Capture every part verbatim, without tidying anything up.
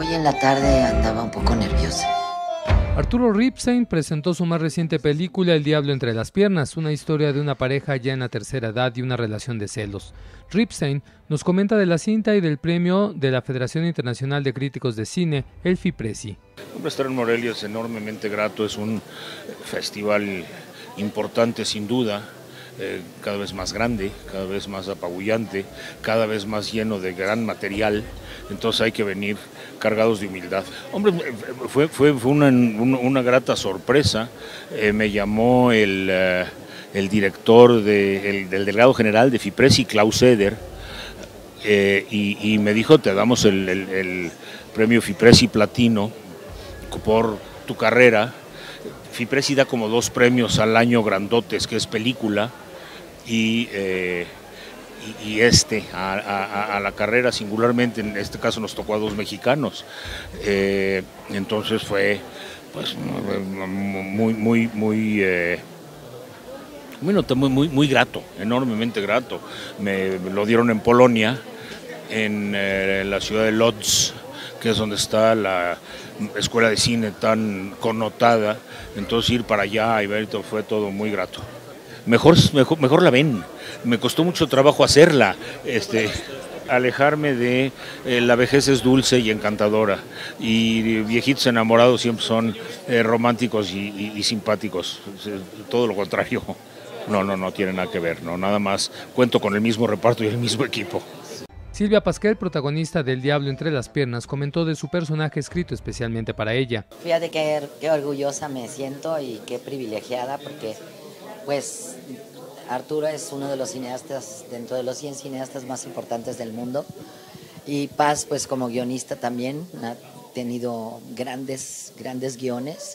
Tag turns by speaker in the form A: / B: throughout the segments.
A: Hoy en la tarde andaba un poco nerviosa.
B: Arturo Ripstein presentó su más reciente película El diablo entre las piernas, una historia de una pareja ya en la tercera edad y una relación de celos. Ripstein nos comenta de la cinta y del premio de la Federación Internacional de Críticos de Cine, el FIPRECI.
C: Estar en Morelia es enormemente grato, es un festival importante sin duda, eh, cada vez más grande, cada vez más apabullante, cada vez más lleno de gran material, entonces hay que venir cargados de humildad. Hombre, fue, fue, fue una, una, una grata sorpresa, eh, me llamó el, uh, el director de, el, del delegado general de FIPRECI, Klaus Eder, eh, y, y me dijo, te damos el, el, el premio FIPRECI Platino por tu carrera. FIPRECI da como dos premios al año grandotes, que es película y, eh, y, y este, a, a, a la carrera singularmente, en este caso nos tocó a dos mexicanos. Eh, entonces fue pues muy, muy, muy, eh, muy, muy, muy grato, enormemente grato. Me lo dieron en Polonia, en eh, la ciudad de Lodz, que es donde está la escuela de cine tan connotada, entonces ir para allá y ver todo fue todo muy grato. Mejor, mejor, mejor la ven, me costó mucho trabajo hacerla, este, alejarme de eh, la vejez es dulce y encantadora, y viejitos enamorados siempre son eh, románticos y, y, y simpáticos, todo lo contrario, no, no, no tiene nada que ver, no, nada más cuento con el mismo reparto y el mismo equipo.
B: Silvia Pasquel, protagonista del Diablo entre las piernas, comentó de su personaje escrito especialmente para ella.
A: Fíjate qué, qué orgullosa me siento y qué privilegiada, porque pues Arturo es uno de los cineastas, dentro de los cien cineastas más importantes del mundo, y Paz pues como guionista también ha tenido grandes, grandes guiones,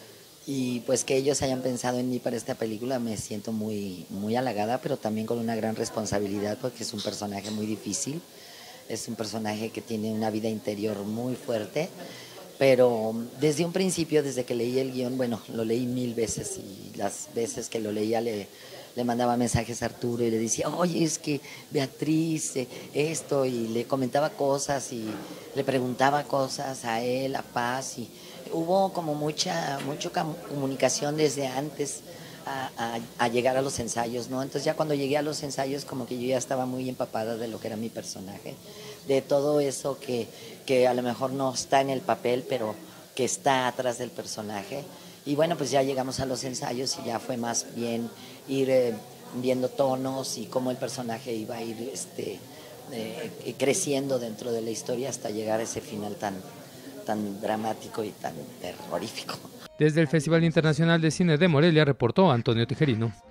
A: y pues que ellos hayan pensado en mí para esta película me siento muy, muy halagada, pero también con una gran responsabilidad, porque es un personaje muy difícil, es un personaje que tiene una vida interior muy fuerte, pero desde un principio, desde que leí el guión, bueno, lo leí mil veces y las veces que lo leía le, le mandaba mensajes a Arturo y le decía, oye, es que Beatriz, eh, esto, y le comentaba cosas y le preguntaba cosas a él, a Paz, y hubo como mucha, mucha comunicación desde antes a, a, a llegar a los ensayos, ¿no? Entonces ya cuando llegué a los ensayos como que yo ya estaba muy empapada de lo que era mi personaje, de todo eso que, que a lo mejor no está en el papel, pero que está atrás del personaje. Y bueno, pues ya llegamos a los ensayos y ya fue más bien ir eh, viendo tonos y cómo el personaje iba a ir este, eh, creciendo dentro de la historia hasta llegar a ese final tan tan dramático y tan terrorífico.
B: Desde el Festival Internacional de Cine de Morelia reportó Antonio Tijerino.